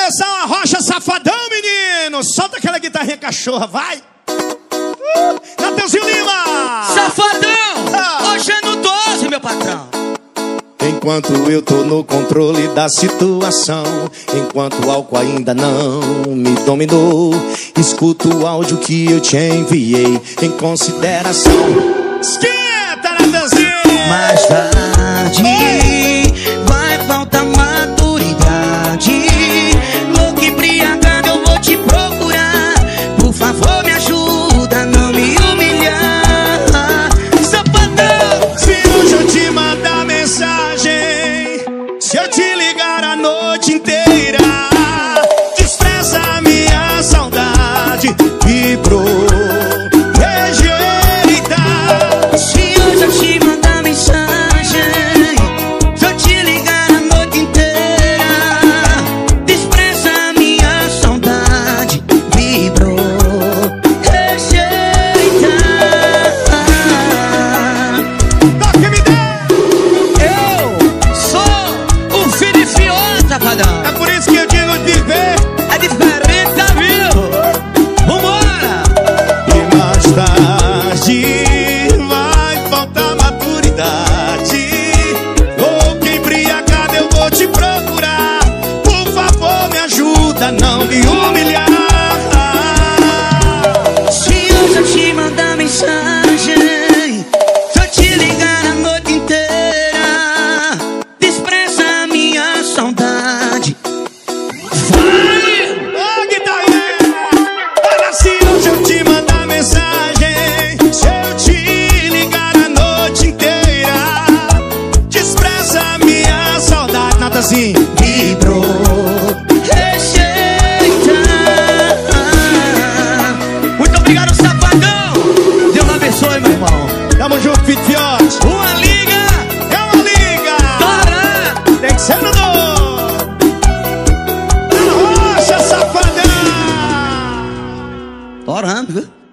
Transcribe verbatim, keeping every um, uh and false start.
começar uma rocha safadão, menino. Solta aquela guitarrinha cachorra, vai. Uh, Nateuzinho Lima. Safadão, ah. Hoje é no doze, meu patrão. Enquanto eu tô no controle da situação, enquanto o álcool ainda não me dominou, escuto o áudio que eu te enviei em consideração. Esquenta, Nateuzinho. Mais tarde vai faltar maturidade. Louco embriagado eu vou te procurar. Por favor me ajuda a não me humilhar. Safadão. Se hoje eu te mandar mensagem, se eu te ligar a noite inteira, despreza a minha saudade. Vibrou, rejeita. Se hoje eu te mandar mensagem, se eu te ligar a noite inteira, despreza a minha saudade. Vibrou, rejeita. Toque me dê. Eu sou o filho Fiota, safadão. É por isso que eu digo de ver. É diferente, tá viu? Vambora! E mais tarde vai faltar maturidade. Louco embriagado eu vou te procurar. Por favor me ajuda a não me humilhar. Se hoje eu te mandar mensagem, se eu te ligar a noite inteira, despreza a minha saudade. Vai! Ô, guitarrinha! Olha, se hoje eu te mandar mensagem, se eu te ligar a noite inteira, despreza a minha saudade. Natazinho. Vibrou, rejeita. Muito obrigado, safadão. Deus abençoe, meu irmão. Tamo junto, Fit Fiote. Uma liga, É uma liga. tora. Tem que ser no dor. Na rocha, safadão. Torando, viu?